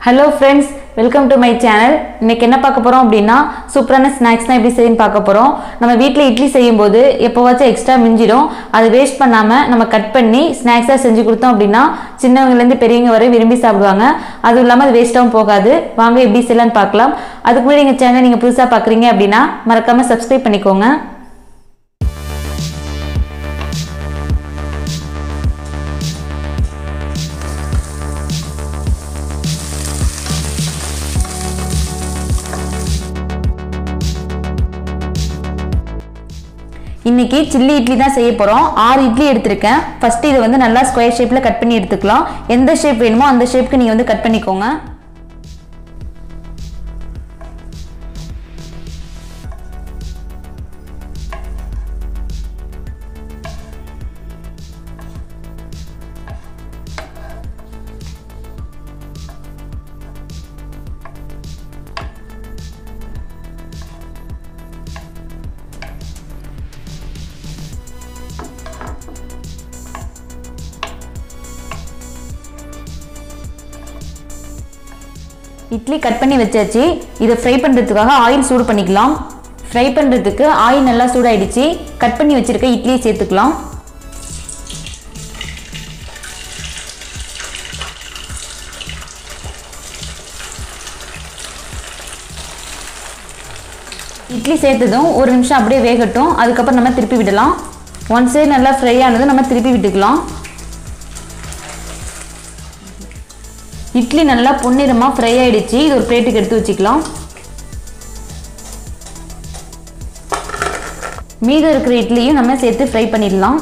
Hello friends, welcome to my channel. இன்னைக்கு என்ன பார்க்க போறோம் அப்படினா சூப்பரான ஸ்நாக்ஸ் தான் எப்படி செய்யணும் பார்க்க போறோம். நம்ம வீட்ல இட்லி செய்யும்போது எப்பவாச்சும் எக்ஸ்ட்ரா மிஞ்சிரும். அது வேஸ்ட் பண்ணாம நம்ம கட் பண்ணி ஸ்நாக்ஸா செஞ்சு கொடுத்தோம் அப்படினா சின்னவங்கல இருந்து பெரியவங்க வரை விரும்பி சாப்பிடுவாங்க. அதுவும் இல்லாம அது வேஸ்டாவும் போகாது. வாங்க எப்படி செய்யலாம்னு பார்க்கலாம். அதுக்கு முன்னாடி எங்க சேனலை நீங்க புதுசா பார்க்கறீங்க அப்படினா மறக்காம Subscribe பண்ணிக்கோங்க. இன்னைக்கு சில்லி இட்லி தான் செய்ய போறோம். 6 இட்லி எடுத்துர்க்கேன். ஃபர்ஸ்ட் இத வந்து நல்லா ஸ்கொயர் ஷேப்ல கட் பண்ணி எடுத்துக்கலாம். எந்த ஷேப் வேணுமோ அந்த ஷேப்க்கு நீங்க வந்து கட் பண்ணிக்கோங்க. இட்லி கட் பண்ணி வச்சாச்சு. இத ஃப்ரை பண்றதுக்காக ஆயில் சூடு பண்ணிக்கலாம். ஃப்ரை பண்றதுக்கு ஆயில் நல்லா சூடாயிடுச்சு. கட் பண்ணி வச்சிருக்க இட்லியை சேர்த்துக்கலாம். இட்லி சேர்த்ததும் ஒரு நிமிஷம் அப்படியே வேகட்டும். அதுக்கு அப்புறம் நம்ம திருப்பி விடலாம். ஒன் சைடு நல்லா ஃப்ரை ஆனதும் நம்ம திருப்பி விட்டுக்கலாம். இட்லி நல்லா பொன்னிறமா ஃப்ரை ஆயிடுச்சு. இது ஒரு பிளேட்டுக்கு எடுத்து வச்சுக்கலாம். மீதம் இருக்கிற இட்லியும் நம்ம சேர்த்து ஃப்ரை பண்ணிடலாம்.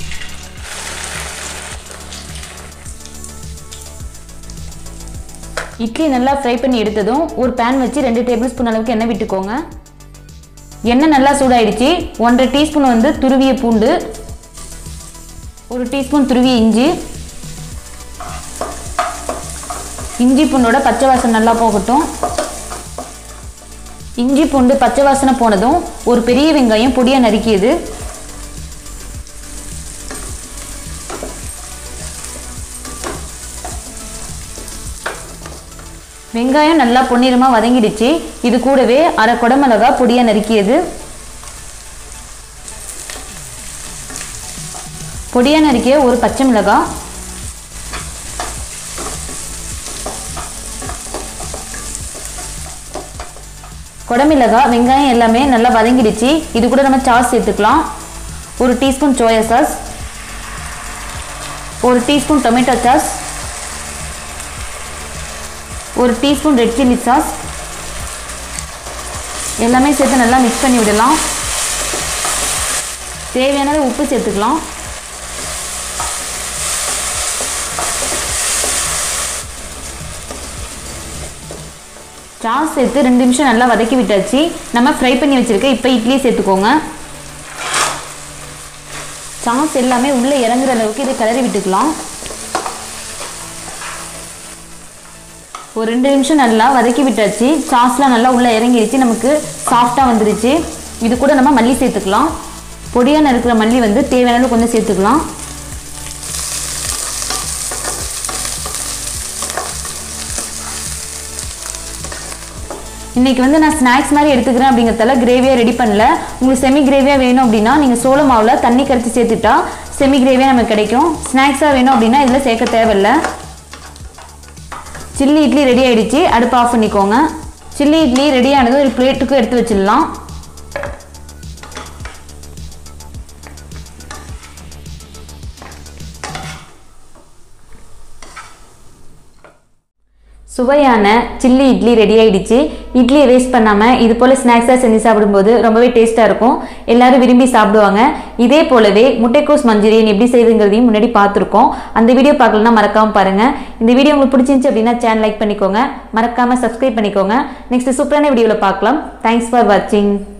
இட்லி நல்லா ஃப்ரை பண்ணி எடுத்ததும் ஒரு பேன் வச்சு 2 டேபிள் ஸ்பூன் அளவுக்கு எண்ணெய் விட்டுக்கோங்க. எண்ணெய் நல்லா சூடாயிடுச்சு. 1.5 டீஸ்பூன் வந்து துருவிய பூண்டு, 1 டீஸ்பூன் துருவிய இஞ்சி, இஞ்சி பூண்டோட பச்சை வாசனை நல்லா போகட்டும். இஞ்சி பூண்டு பச்சை வாசனை போனதும் ஒரு பெரிய வெங்காயம் பொடியா நறுக்கியது, வெங்காயம் நல்லா பொன்னிறமா வதங்கிடுச்சு. இது கூடவே அரை குடமிளகா பொடியா நறுக்கியது, பொடியா நறுக்கிய ஒரு பச்சை மிளகாய், குடமிளகாய் வெங்காயம் எல்லாமே நல்லா வதங்கிடுச்சு. இது கூட நம்ம சாஸ் சேர்த்துக்கலாம். 1 teaspoon soya sauce, 1 teaspoon tomato sauce, 1 teaspoon red chilli sauce எல்லாமே சேர்த்து நல்லா மிக்ஸ் பண்ணி விடலாம். தேவையான உப்பு சேர்த்துக்கலாம். சாஸ் சேர்த்து 2 நிமிஷம் நல்லா வதக்கி விட்டாச்சு. நம்ம ஃப்ரை பண்ணி வச்சிருக்க இப்போ இட்லியை சேர்த்துக்கோங்க. சாஸ் எல்லாமே உள்ள இறங்குற அளவுக்கு இதை கிளறி விட்டுக்கலாம். ஒரு 2 நிமிஷம் நல்லா வதக்கி விட்டாச்சு. சாஸ்லாம் நல்லா உள்ள இறங்கிடுச்சு. நமக்கு சாஃப்டா வந்துருச்சு. இது கூட நம்ம மல்லி சேர்த்துக்கலாம். பொடியா நறுக்கிற மல்லி வந்து தேவையான அளவு கொஞ்சம் சேர்த்துக்கலாம். இன்னைக்கு வந்து நான் ஸ்நாக்ஸ் மாதிரி எடுத்துக்கிறேன் அப்படிங்கறதால கிரேவியா ரெடி பண்ணல. உங்களுக்கு செமி கிரேவியா வேணும் அப்படின்னா நீங்க சோள மாவுல தண்ணி கரைச்சி சேர்த்துட்டா செமி கிரேவியா நமக்கு கிடைக்கும். ஸ்நாக்ஸா வேணும் அப்படின்னா இதுல சேர்க்க தேவையில்லை. சில்லி இட்லி ரெடி ஆயிடுச்சு. அடுப்பு ஆஃப் பண்ணிக்கோங்க. சில்லி இட்லி ரெடி ஆனது ஒரு பிளேட்டுக்கு எடுத்து வச்சிடலாம். சுவையான சில்லி இட்லி ரெடி ஆயிடுச்சு. இட்லியை வேஸ்ட் பண்ணாம இது போல ஸ்நாக்ஸா செஞ்சு சாப்பிடும்போது ரொம்பவே டேஸ்டா இருக்கும். எல்லாரும் விரும்பி சாப்பிடுவாங்க. இதே போலவே முட்டைக்கோஸ் மஞ்சூரியன் எப்படி செய்யுதுங்கிறதையும் முன்னாடி பார்த்துருக்கோம். அந்த வீடியோ பார்க்கலன்னா மறக்காம பாருங்க. இந்த வீடியோ உங்களுக்கு பிடிச்சிருந்துச்சு அப்படின்னா சேனல் லைக் பண்ணிக்கோங்க. மறக்காம Subscribe பண்ணிக்கோங்க. நெக்ஸ்ட் சூப்பரான வீடியோல பார்க்கலாம். தேங்க்ஸ் ஃபார் வாட்சிங்.